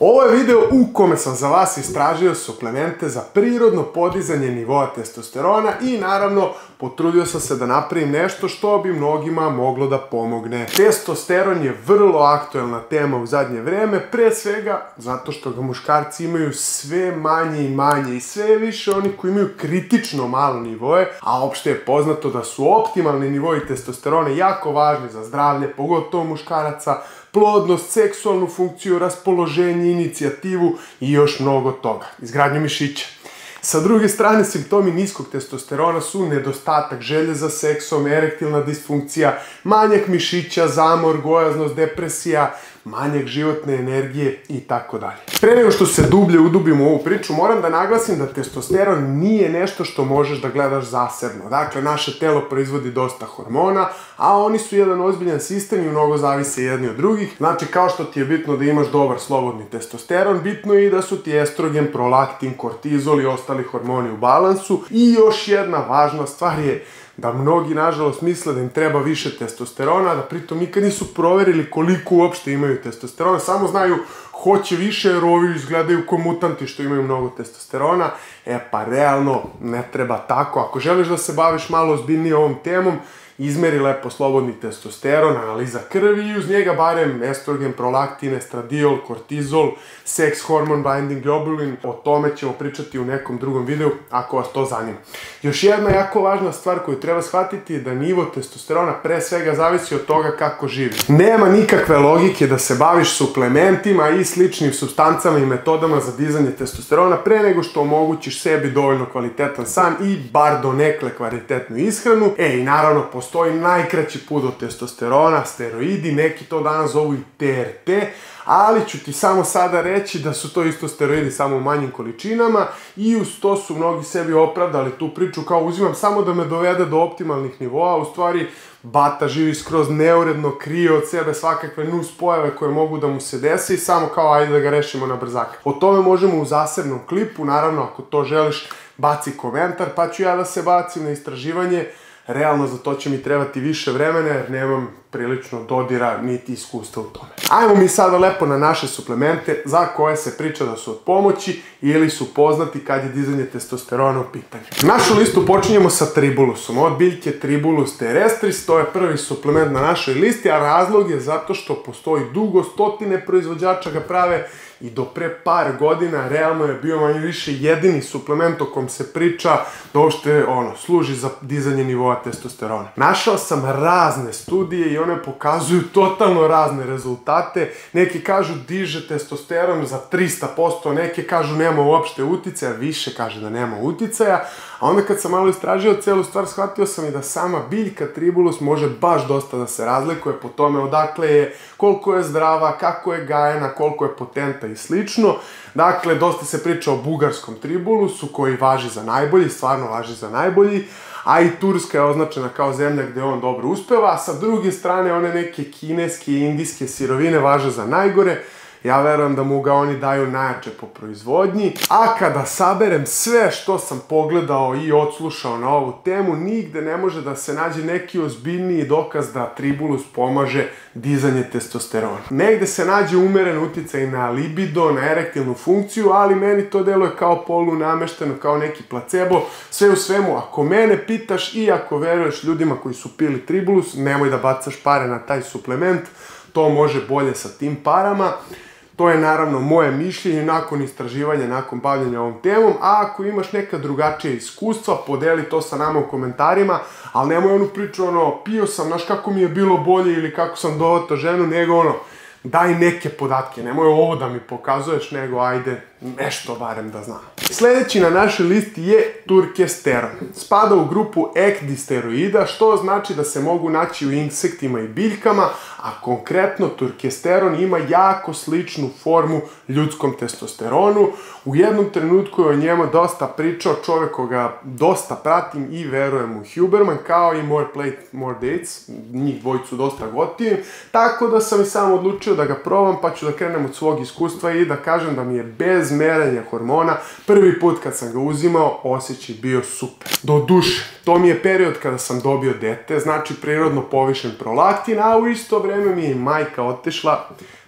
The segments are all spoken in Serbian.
Ovo je video u kome sam za vas istražio suplemente za prirodno podizanje nivoa testosterona i naravno potrudio sam se da napravim nešto što bi mnogima moglo da pomogne. Testosteron je vrlo aktuelna tema u zadnje vreme, pre svega zato što ga muškarci imaju sve manje i manje i sve više oni koji imaju kritično malo nivoe, a opšte je poznato da su optimalni nivoi testosterona jako važni za zdravlje, pogotovo muškaraca, plodnost, seksualnu funkciju, raspoloženje, inicijativu i još mnogo toga. Izgradnju mišića. Sa druge strane, simptomi niskog testosterona su nedostatak želje za seksom, erektilna disfunkcija, manjak mišića, zamor, gojaznost, depresija, manjak životne energije i tako dalje. Pre nego što se dublje udubim u ovu priču, moram da naglasim da testosteron nije nešto što možeš da gledaš zasebno. Dakle, naše telo proizvodi dosta hormona, a oni su jedan ozbiljan sistem i mnogo zavise jedni od drugih. Znači, kao što ti je bitno da imaš dobar slobodni testosteron, bitno je i da su ti estrogen, prolaktin, kortizol i ostali hormoni u balansu. I još jedna važna stvar je da mnogi, nažalost, misle da im treba više testosterona, da pritom nikad nisu proverili koliko uopšte imaju testosterona, samo znaju hoće više jer ovi izgledaju kao mutanti što imaju mnogo testosterona. Pa realno ne treba tako. Ako želiš da se baviš malo ozbiljnije ovom temom, izmeri lepo slobodni testosteron, analiza krvi i uz njega barem estrogen, prolaktin, estradiol, kortizol, seks hormon, binding globulin. O tome ćemo pričati u nekom drugom videu ako vas to zanima. Još jedna jako važna stvar koju treba shvatiti je da nivo testosterona pre svega zavisi od toga kako živiš. Nema nikakve logike da se baviš suplementima i sličnim supstancama i metodama za dizanje testosterona pre nego što omogućiš sebi dovoljno kvalitetan san i bar donekle kvalitetnu ishranu. I naravno postoji najkraći put do testosterona, steroidi, neki to danas zovu i TRT, ali ću ti samo sada reći da su to isto steroidi samo u manjim količinama i uz to su mnogi sebi opravdali tu priču kao uzimam samo da me dovede do optimalnih nivoa, u stvari bata živi skroz neuredno, krije od sebe svakakve nus pojave koje mogu da mu se desi i samo kao ajde da ga rešimo na brzaka. O tome možemo u zasebnom klipu, naravno ako to želiš baci komentar pa ću ja da se bacim na istraživanje. Realno za to će mi trebati više vremena jer nemam prilično dodira niti iskustva u tome. Ajmo mi sada lepo na naše suplemente za koje se priča da su od pomoći ili su poznati kad je dizanje testosterona u pitanju. Našu listu počinjemo sa Tribulusom. Od biljke Tribulus terrestris, to je prvi suplement na našoj listi, a razlog je zato što postoji dugo, stotine proizvođača ga prave i do pre par godina realno je bio manje više jedini suplement o kom se priča da uopšte služi za dizanje nivoa testosterona. Našao sam razne studije i one pokazuju totalno razne rezultate. Neki kažu diže testosteron za 300%, neki kažu nema uopšte uticaja, više kaže da nema uticaja, a onda kad sam malo istražio celu stvar, shvatio sam i da sama biljka Tribulus može baš dosta da se razlikuje po tome odakle je, koliko je zdrava, kako je gajena, koliko je potenta i slično. Dakle, dosta se priča o bugarskom Tribulusu koji važi za najbolji, stvarno važi za najbolji, a i Turska je označena kao zemlja gde on dobro uspeva, a sa druge strane one neke kineske i indijske sirovine važe za najgore. Ja verujem da mu ga oni daju najjače po proizvodnji, a kada saberem sve što sam pogledao i odslušao na ovu temu, nigde ne može da se nađe neki ozbiljniji dokaz da Tribulus pomaže dizanje testosterona. Negde se nađe umeren uticaj na libido, na erektilnu funkciju, ali meni to deluje kao polunamešteno, kao neki placebo. Sve u svemu, ako mene pitaš i ako veruješ ljudima koji su pili Tribulus, nemoj da bacaš pare na taj suplement, to može bolje sa tim parama. To je naravno moje mišljenje nakon istraživanja, nakon bavljanja ovom temom, a ako imaš neka drugačija iskustva, podeli to sa nama u komentarima, ali nemoj onu priču pio sam, znaš kako mi je bilo bolje ili kako sam dovatao ženu, nego daj neke podatke, nemoj ovo da mi pokazuješ, nego ajde nešto barem da znam. Sledeći na našoj listi je turkesteron. Spada u grupu ekdisteroida, što znači da se mogu naći u insektima i biljkama, a konkretno turkesteron ima jako sličnu formu ljudskom testosteronu. U jednom trenutku je o njemu dosta pričao čovek koga dosta pratim i verujem u Huberman, kao i More Plate, More Dates, njih dvojicu dosta gotivim, tako da sam i sam odlučio da ga probam, pa ću da krenem od svog iskustva i da kažem da mi je bez merenja hormona prvi put kad sam ga uzimao osjećaj bio super. Do duše, to mi je period kada sam dobio dete, znači prirodno povišen prolaktin, a u isto vreme mi je majka otišla,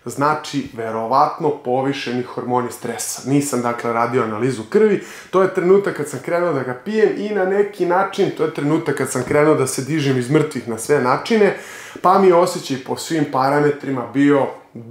znači verovatno povišeni hormoni stresa. Nisam dakle radio analizu krvi, to je trenutak kad sam krenuo da ga pijem i na neki način to je trenutak kad sam krenuo da se dižem iz mrtvih na sve načine, pa mi je osjećaj po svim parametrima bio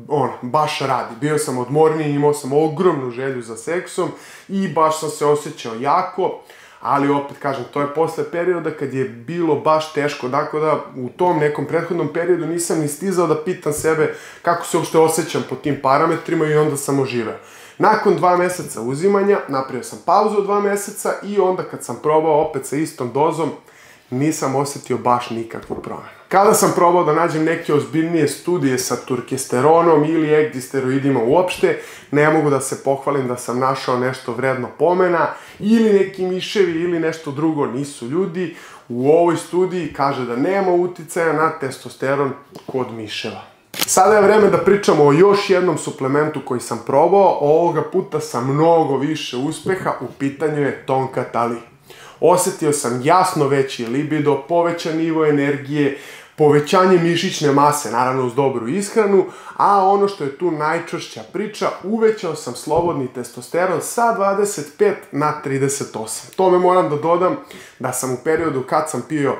baš radi. Bio sam odmorniji, imao sam ogromnu želju za seksom i baš sam se osjećao jako, ali opet kažem, to je posle perioda kad je bilo baš teško, tako da u tom nekom prethodnom periodu nisam ni stizao da pitam sebe kako se uopšte osjećam po tim parametrima i onda sam oživeo. Nakon 2 meseca uzimanja, napravio sam pauzu od 2 meseca i onda kad sam probao opet sa istom dozom, nisam osetio baš nikakvu promenu. Kada sam probao da nađem neke ozbiljnije studije sa turkesteronom ili egzisteroidima uopšte, ne mogu da se pohvalim da sam našao nešto vredno pomena, ili neki miševi ili nešto drugo, nisu ljudi. U ovoj studiji kaže da nema uticaja na testosteron kod miševa. Sada je vreme da pričamo o još jednom suplementu koji sam probao, ovoga puta sa mnogo više uspeha, u pitanju je Tongkat Ali. Osetio sam jasno veći libido, povećan nivo energije, povećanje mišićne mase, naravno uz dobru ishranu, a ono što je tu najčešća priča, uvećao sam slobodni testosteron sa 25 na 38. Tome moram da dodam da sam u periodu kad sam pio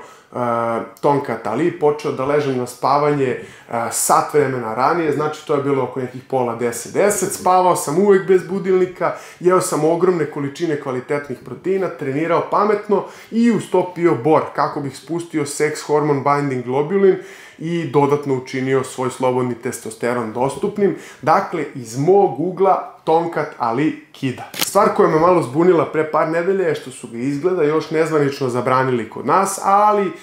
Tongkat Ali počeo da ležem na spavanje sat vremena ranije, znači to je bilo oko nekih pola 10, spavao sam uvek bez budilnika, jeo sam ogromne količine kvalitetnih proteina, trenirao pametno i uz to pio bor kako bih spustio sex hormone binding globulin i dodatno učinio svoj slobodni testosteron dostupnim. Dakle, iz mog ugla Tongkat Ali kida. Stvar koja me malo zbunila pre par nedelja je što su ga izgleda još nezvanično zabranili kod nas, ali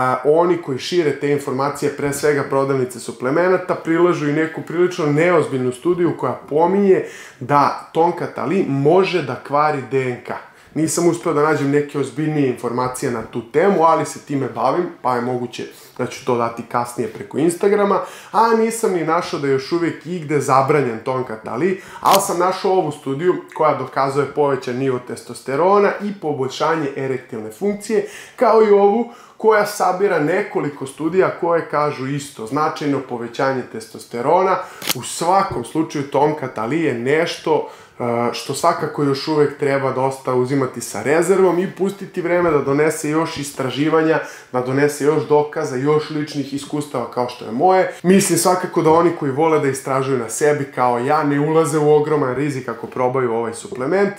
oni koji šire te informacije, pre svega prodavnice suplemenata, prilažu i neku prilično neozbiljnu studiju koja pominje da Tongkat Ali može da kvari DNK. Nisam uspeo da nađem neke ozbiljnije informacije na tu temu, ali se time bavim, pa je moguće da ću to dati kasnije preko Instagrama, a nisam ni našao da je još uvijek igde zabranjen Tongkat Ali, ali sam našao ovu studiju koja dokazuje povećan nivo testosterona i poboljšanje erektilne funkcije, kao i ovu koja sabira nekoliko studija koje kažu isto, značajno povećanje testosterona. U svakom slučaju Tongkat Ali je nešto što svakako još uvek treba dosta uzimati sa rezervom i pustiti vreme da donese još istraživanja, da donese još dokaza, još ličnih iskustava kao što je moje. Mislim svakako da oni koji vole da istražuju na sebi kao ja ne ulaze u ogroman rizik ako probaju ovaj suplement,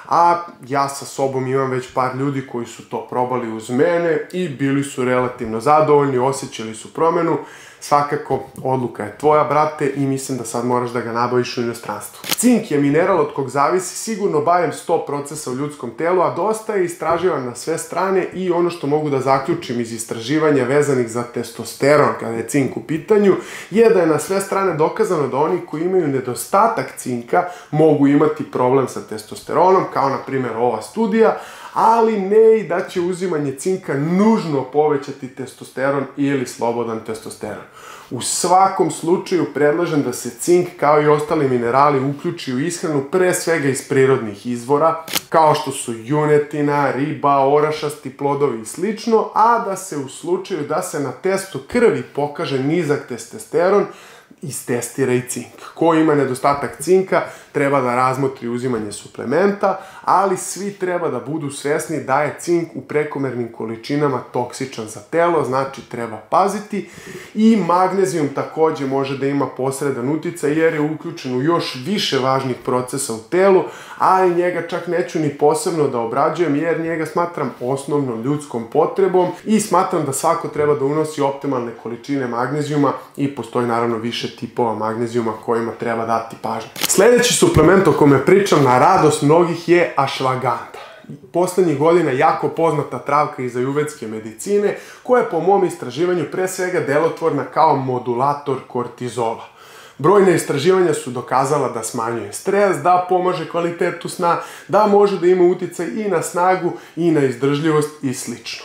a ja sa sobom imam već par ljudi koji su to probali uz mene i bili su relativno zadovoljni, osjećali su promenu. Svakako, odluka je tvoja, brate, i mislim da sad moraš da ga nabaviš u inostranstvu. Cink je mineral od kog zavisi sigurno barem 100 procesa u ljudskom telu, a dosta je istraživan na sve strane i ono što mogu da zaključim iz istraživanja vezanih za testosteron kada je cink u pitanju, je da je na sve strane dokazano da oni koji imaju nedostatak cinka mogu imati problem sa testosteronom, kao na primjer ova studija, ali ne i da će uzimanje cinka nužno povećati testosteron ili slobodan testosteron. U svakom slučaju predlažem da se cink kao i ostali minerali uključi u ishranu pre svega iz prirodnih izvora, kao što su junetina, riba, orašasti plodovi i slično, a da se u slučaju da se na testu krvi pokaže nizak testosteron, istestira i cink. Ko ima nedostatak cinka, treba da razmotri uzimanje suplementa, ali svi treba da budu svesni da je cink u prekomernim količinama toksičan za telo, znači treba paziti. I magnezijum takođe može da ima posredan uticaj jer je uključen u još više važnih procesa u telu, ali njega čak neću ni posebno da obrađujem jer njega smatram osnovnom ljudskom potrebom i smatram da svako treba da unosi optimalne količine magnezijuma i postoji naravno više tipova magnezijuma kojima treba dati pažnju. Sledeći suplement o kome pričam na radost mnogih je ashwagandha. Poslednjih godina jako poznata travka iz ajurvedske medicine koja je po mom istraživanju pre svega delotvorna kao modulator kortizola. Brojne istraživanja su dokazala da smanjuje stres, da pomaže kvalitetu sna, da može da ima uticaj i na snagu i na izdržljivost i slično.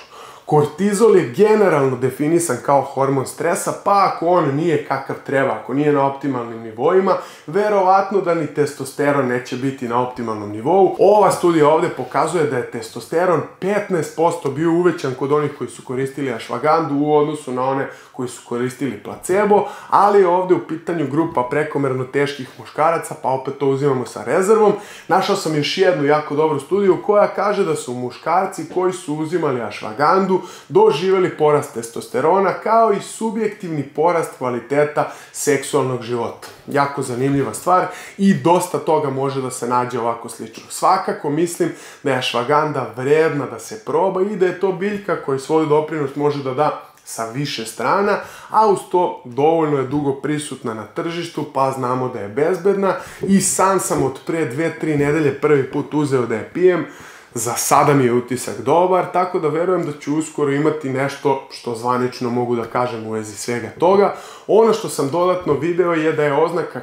Kortizol je generalno definisan kao hormon stresa, pa ako on nije kakav treba, ako nije na optimalnim nivoima, verovatno da ni testosteron neće biti na optimalnom nivou. Ova studija ovde pokazuje da je testosteron 15% bio uvećan kod onih koji su koristili ashwagandu u odnosu na one koji su koristili placebo, ali je ovde u pitanju grupa prekomerno teških muškaraca, pa opet to uzimamo sa rezervom. Našao sam još jednu jako dobru studiju koja kaže da su muškarci koji su uzimali ashwagandu doživjeli porast testosterona kao i subjektivni porast kvaliteta seksualnog života. Jako zanimljiva stvar i dosta toga može da se nađe ovako slično. Svakako mislim da je ashwaganda vredna da se proba i da je to biljka koja svoj doprinos može da da sa više strana, a uz to dovoljno je dugo prisutna na tržištu, pa znamo da je bezbedna i sam od pre 2-3 nedelje prvi put uzeo da je pijem. Za sada mi je utisak dobar, tako da verujem da ću uskoro imati nešto što zvanično mogu da kažem u vezi svega toga. Ono što sam dodatno video je da je oznaka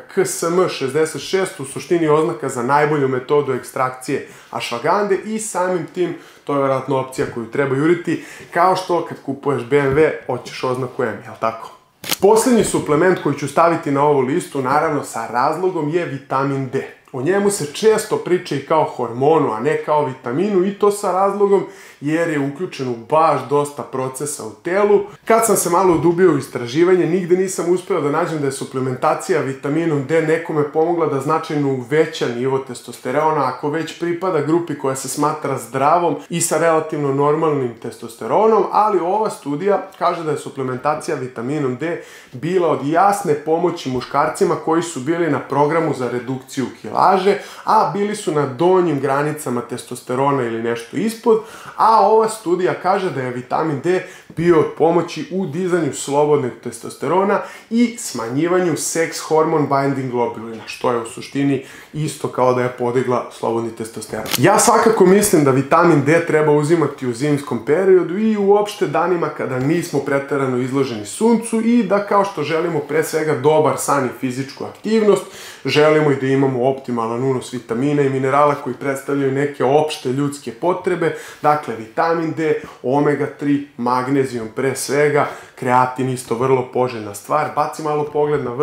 KSM66 u suštini oznaka za najbolju metodu ekstrakcije ashwagande i samim tim to je vjerojatno opcija koju treba juriti, kao što kad kupuješ BMW hoćeš oznaku M, jel tako? Posljednji suplement koji ću staviti na ovu listu, naravno sa razlogom, je vitamin D. O njemu se često priča i kao hormonu, a ne kao vitaminu, i to sa razlogom jer je uključen u baš dosta procesa u telu. Kad sam se malo udubio u istraživanje, nigde nisam uspeo da nađem da je suplementacija vitaminom D nekome pomogla da značajno uveća nivo testosterona ako već pripada grupi koja se smatra zdravom i sa relativno normalnim testosteronom, ali ova studija kaže da je suplementacija vitaminom D bila od jasne pomoći muškarcima koji su bili na programu za redukciju kilaže, a bili su na donjim granicama testosterona ili nešto ispod, a ova studija kaže da je vitamin D bio od pomoći u dizanju slobodnog testosterona i smanjivanju sex hormone binding globulina, što je u suštini isto kao da je podigla slobodni testosteron. Ja svakako mislim da vitamin D treba uzimati u zimskom periodu i uopšte danima kada nismo preterano izloženi suncu i da kao što želimo pre svega dobar san i fizičku aktivnost, želimo i da imamo optimalan unos vitamina i minerala koji predstavljaju neke opšte ljudske potrebe, dakle vitamin D, omega 3, magnezijum pre svega, kreatin isto vrlo poželjna stvar. Baci malo pogled na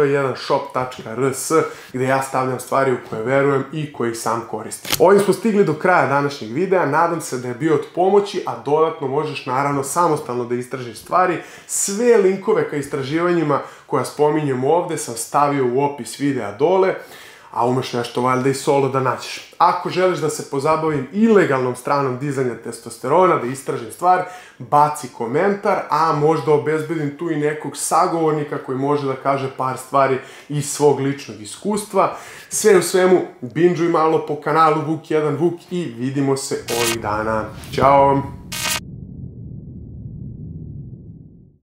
v1shop.rs gde ja stavljam stvari u koje verujem i koje ih sam koristim. Ovim smo stigli do kraja današnjeg videa, nadam se da je bio od pomoći, a dodatno možeš naravno samostalno da istražiš stvari. Sve linkove ka istraživanjima koja spominjem ovde sam stavio u opis videa dole, a umeš nešto valjda i solo da nađeš. Ako želiš da se pozabavim ilegalnom stranom dizanja testosterona, da istražim stvar, baci komentar, a možda obezbedim tu i nekog sagovornika koji može da kaže par stvari iz svog ličnog iskustva. Sve u svemu, binđuj malo po kanalu Vuk 1 Vuk i vidimo se ovih dana. Ćao!